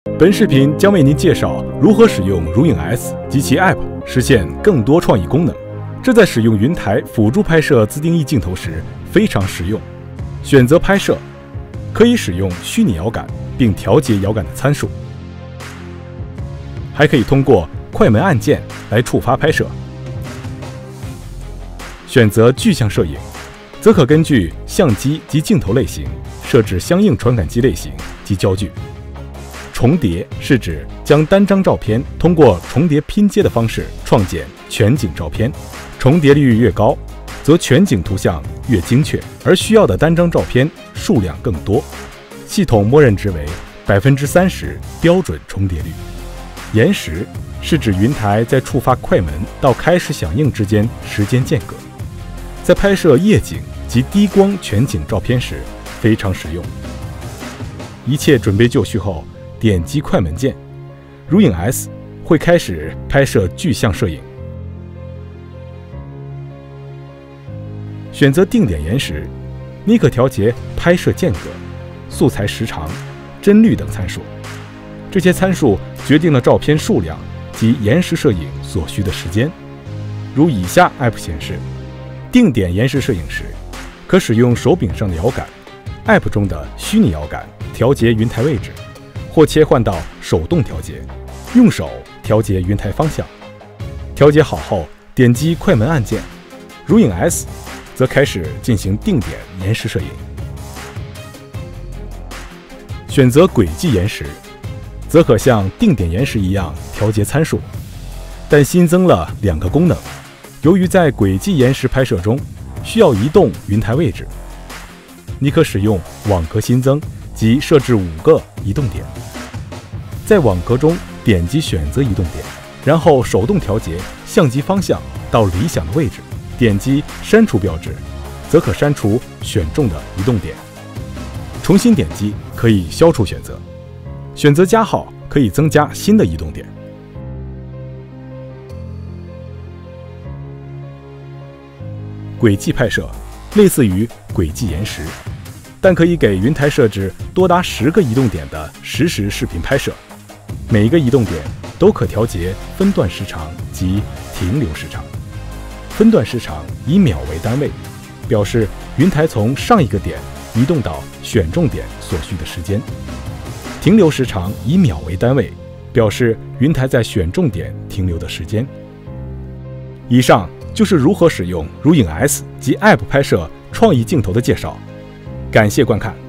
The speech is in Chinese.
本视频将为您介绍如何使用如影 S 及其 App 实现更多创意功能，这在使用云台辅助拍摄自定义镜头时非常实用。选择拍摄，可以使用虚拟遥感并调节遥感的参数，还可以通过快门按键来触发拍摄。选择具象摄影，则可根据相机及镜头类型设置相应传感器类型及焦距。重叠是指将单张照片通过重叠拼接的方式创建全景照片，重叠率越高，则全景图像越精确，而需要的单张照片数量更多。系统默认值为30%标准重叠率。延时是指云台在触发快门到开始响应之间时间间隔，在拍摄夜景及低光全景照片时非常实用。一切准备就绪后，点击快门键，如影 S 会开始拍摄具象摄影。选择定点延时，你可调节拍摄间隔、素材时长、帧率等参数。这些参数决定了照片数量及延时摄影所需的时间。如以下 App 显示，定点延时摄影时，可使用手柄上的遥感、App 中的虚拟遥感调节云台位置，或切换到手动调节，用手调节云台方向。调节好后，点击快门按键，如影 S 则开始进行定点延时摄影。选择轨迹延时，则可像定点延时一样调节参数，但新增了2个功能。由于在轨迹延时拍摄中需要移动云台位置，你可使用网格新增即设置5个移动点，在网格中点击选择移动点，然后手动调节相机方向到理想的位置，点击删除标志，则可删除选中的移动点。重新点击可以消除选择，选择加号可以增加新的移动点。轨迹拍摄类似于轨迹延时，但可以给云台设置多达10个移动点的实时视频拍摄，每一个移动点都可调节分段时长及停留时长。分段时长以秒为单位，表示云台从上一个点移动到选中点所需的时间。停留时长以秒为单位，表示云台在选中点停留的时间。以上就是如何使用如影 S 及 App 拍摄创意镜头的介绍。感谢观看。